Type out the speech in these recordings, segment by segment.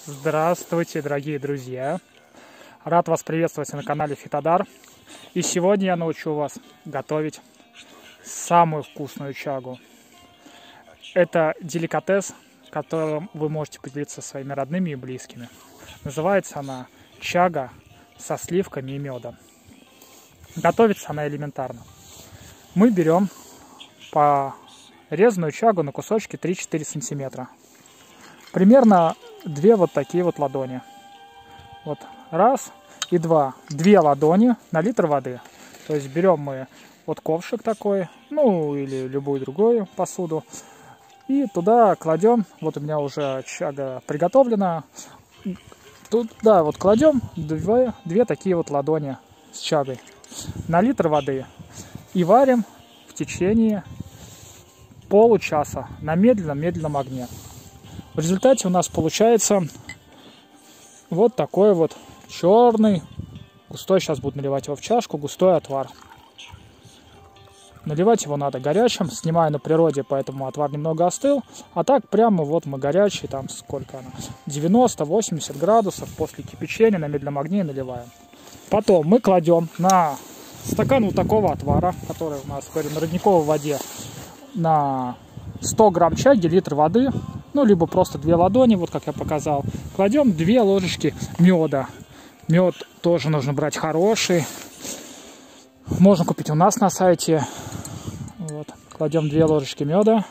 Здравствуйте, дорогие друзья! Рад вас приветствовать на канале Фитодар. И сегодня я научу вас готовить самую вкусную чагу. Это деликатес, которым вы можете поделиться со своими родными и близкими. Называется она чага со сливками и медом. Готовится она элементарно. Мы берем порезанную чагу на кусочки 3-4 сантиметра. Примерно 2 вот такие вот ладони. Вот раз и два. 2 ладони на литр воды. То есть берем мы вот ковшик такой, ну или любую другую посуду. И туда кладем, вот у меня уже чага приготовлена. Туда вот кладем 2 такие вот ладони с чагой на литр воды. И варим в течение получаса на медленном огне. В результате у нас получается вот такой вот черный, густой, сейчас буду наливать его в чашку, густой отвар. Наливать его надо горячим, снимаю на природе, поэтому отвар немного остыл. А так прямо вот мы горячий, там сколько она, 90-80 градусов после кипячения на медленном огне наливаем. Потом мы кладем на стакан вот такого отвара, который у нас, говорю, на родниковой воде, на 100 грамм чаги, литр воды, ну, либо просто 2 ладони, вот как я показал. Кладем 2 ложечки меда. Мед тоже нужно брать хороший. Можно купить у нас на сайте. Вот. Кладем 2 ложечки меда.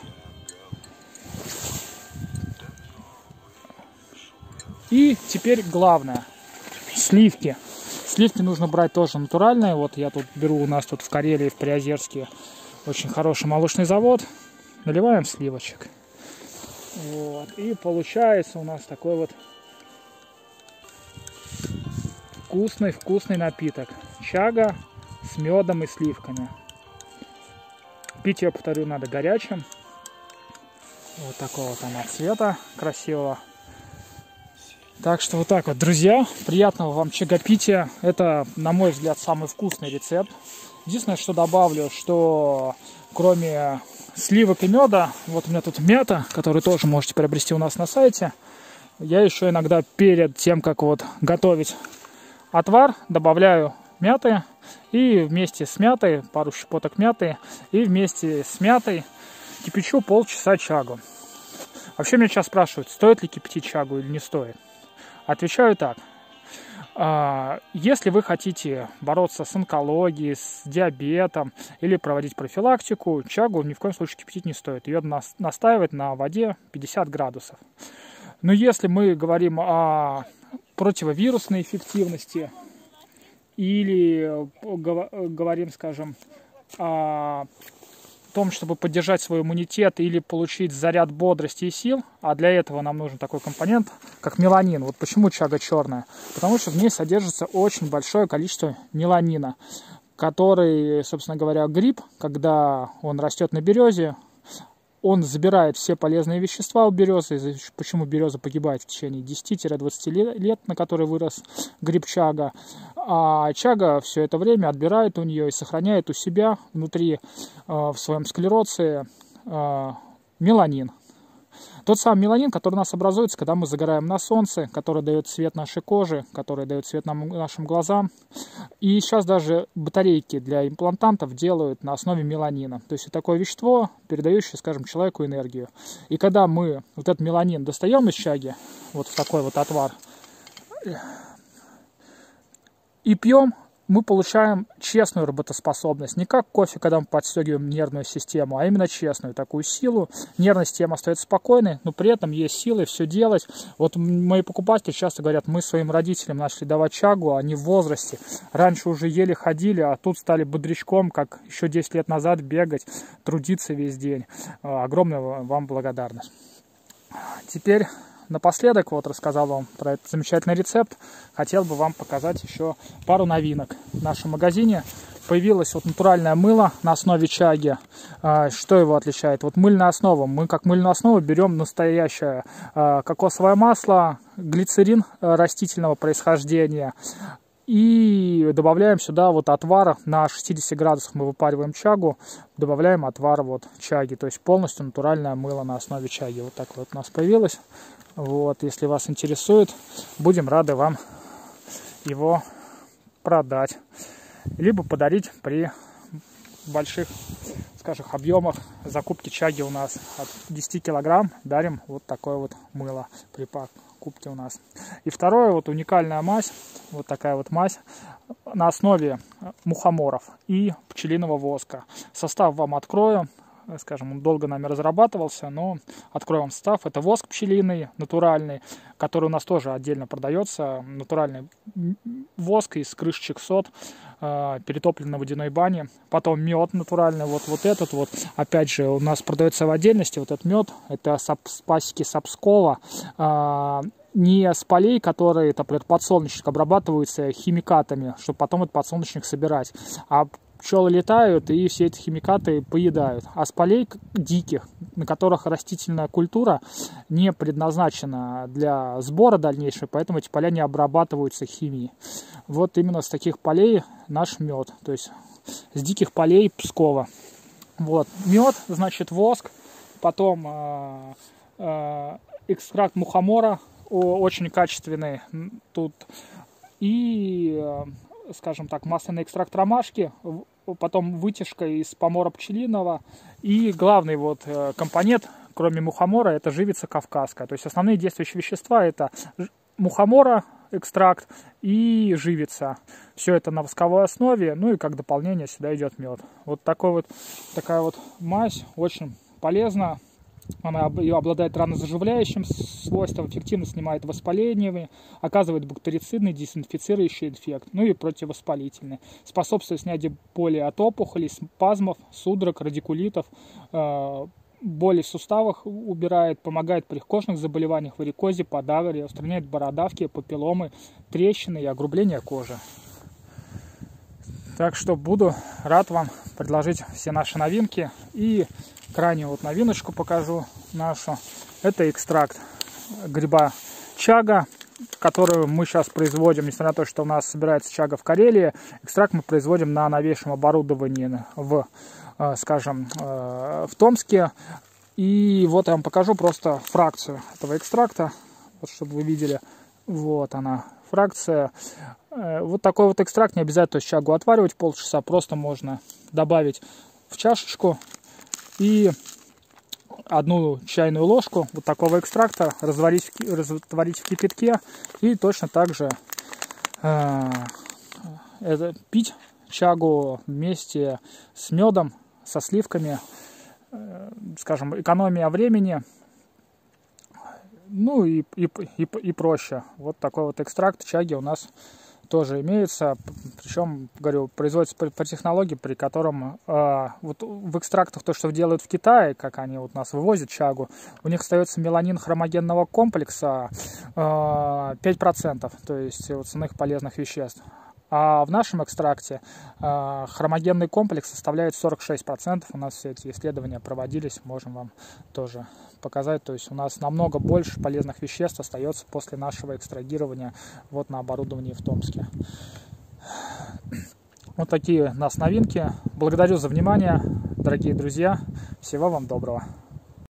И теперь главное. Сливки. Сливки нужно брать тоже натуральные. Вот я тут беру, у нас тут в Карелии, в Приозерске, очень хороший молочный завод. Наливаем сливочек. Вот. И получается у нас такой вот вкусный напиток. Чага с медом и сливками. Пить ее, повторю, надо горячим. Вот такого вот она цвета красивого. Так что вот так вот, друзья. Приятного вам чагопития. Это, на мой взгляд, самый вкусный рецепт. Единственное, что добавлю, что кроме сливок и меда, вот у меня тут мята, которую тоже можете приобрести у нас на сайте. Я еще иногда перед тем, как вот готовить отвар, добавляю мяты. И вместе с мятой, пару щепоток мяты, и вместе с мятой кипячу полчаса чагу. Вообще меня сейчас спрашивают, стоит ли кипятить чагу или не стоит. Отвечаю так. Если вы хотите бороться с онкологией, с диабетом или проводить профилактику, чагу ни в коем случае кипятить не стоит. Ее настаивать на воде 50 градусов. Но если мы говорим о противовирусной эффективности или говорим, скажем, о том, чтобы поддержать свой иммунитет или получить заряд бодрости и сил, а для этого нам нужен такой компонент, как меланин. Вот почему чага черная? Потому что в ней содержится очень большое количество меланина, который, собственно говоря, гриб, когда он растет на березе, он забирает все полезные вещества у березы. Почему береза погибает в течение 10-20 лет, на которой вырос гриб чага. А чага все это время отбирает у нее и сохраняет у себя внутри в своем склероции меланин. Тот самый меланин, который у нас образуется, когда мы загораем на солнце, который дает цвет нашей коже, который дает цвет нашим глазам. И сейчас даже батарейки для имплантантов делают на основе меланина. То есть это такое вещество, передающее, скажем, человеку энергию. И когда мы вот этот меланин достаем из чаги, вот в такой вот отвар, и пьем, мы получаем честную работоспособность. Не как кофе, когда мы подстегиваем нервную систему, а именно честную такую силу. Нервная система остается спокойной, но при этом есть силы все делать. Вот мои покупатели часто говорят, мы своим родителям начали давать чагу, они в возрасте. Раньше уже еле ходили, а тут стали бодрячком, как еще 10 лет назад бегать, трудиться весь день. Огромная вам благодарность. Теперь напоследок, вот рассказал вам про этот замечательный рецепт, хотел бы вам показать еще пару новинок. В нашем магазине появилось вот натуральное мыло на основе чаги. Что его отличает? Вот мыльная основа. Мы как мыльную основу берем настоящее кокосовое масло, глицерин растительного происхождения. И добавляем сюда вот отвар, на 60 градусах мы выпариваем чагу, добавляем отвар вот чаги, то есть полностью натуральное мыло на основе чаги. Вот так вот у нас появилось. Вот, если вас интересует, будем рады вам его продать. Либо подарить при больших, скажем, объемах закупки чаги у нас от 10 килограмм. Дарим вот такое вот мыло при покупке у нас. И второе, вот уникальная мазь, вот такая вот мазь на основе мухоморов и пчелиного воска. Состав вам открою. Скажем, он долго нами разрабатывался, но открою вам состав. Это воск пчелиный, натуральный, который у нас тоже отдельно продается. Натуральный воск из крышечек сот, перетопленный на водяной бане. Потом мед натуральный, вот этот вот. Опять же, у нас продается в отдельности вот этот мед. Это с пасеки Сапского. Не с полей, которые, например, подсолнечник обрабатываются химикатами, чтобы потом этот подсолнечник собирать. А пчелы летают и все эти химикаты поедают. А с полей диких, на которых растительная культура не предназначена для сбора дальнейшего, поэтому эти поля не обрабатываются химией. Вот именно с таких полей наш мед. То есть с диких полей Пскова. Вот мед, значит, воск, потом экстракт мухомора, очень качественный тут, и, скажем так, масляный экстракт ромашки, потом вытяжка из помора пчелиного, и главный вот компонент, кроме мухомора, это живица кавказская. То есть основные действующие вещества это мухомора, экстракт и живица. Все это на восковой основе, ну и как дополнение сюда идет мед. Вот такая вот мазь, очень полезна. Она обладает ранозаживляющим свойством, эффективно снимает воспаление, оказывает бактерицидный, дезинфицирующий эффект, ну и противовоспалительный. Способствует снятию боли от опухолей, спазмов, судорог, радикулитов, боли в суставах убирает, помогает при кожных заболеваниях, варикозе, подагре, устраняет бородавки, папилломы, трещины и огрубление кожи. Так что буду рад вам предложить все наши новинки. И крайнюю вот новиночку покажу нашу. Это экстракт гриба чага, которую мы сейчас производим, несмотря на то, что у нас собирается чага в Карелии. Экстракт мы производим на новейшем оборудовании скажем, в Томске. И вот я вам покажу просто фракцию этого экстракта, вот, чтобы вы видели. Вот она, фракция. Вот такой вот экстракт, не обязательно, то есть чагу отваривать полчаса, просто можно добавить в чашечку и 1 чайную ложку вот такого экстракта растворить в кипятке и точно так же пить чагу вместе с медом, со сливками, скажем, экономия времени, ну и проще. Вот такой вот экстракт чаги у нас тоже имеется, причем, говорю, производится по технологии, при котором вот в экстрактах то, что делают в Китае, как они вот нас вывозят чагу, у них остается меланин хромогенного комплекса 5%, то есть вот ценных полезных веществ. А в нашем экстракте хромогенный комплекс составляет 46%. У нас все эти исследования проводились, можем вам тоже показать. То есть у нас намного больше полезных веществ остается после нашего экстрагирования вот на оборудовании в Томске. Вот такие у нас новинки. Благодарю за внимание, дорогие друзья. Всего вам доброго.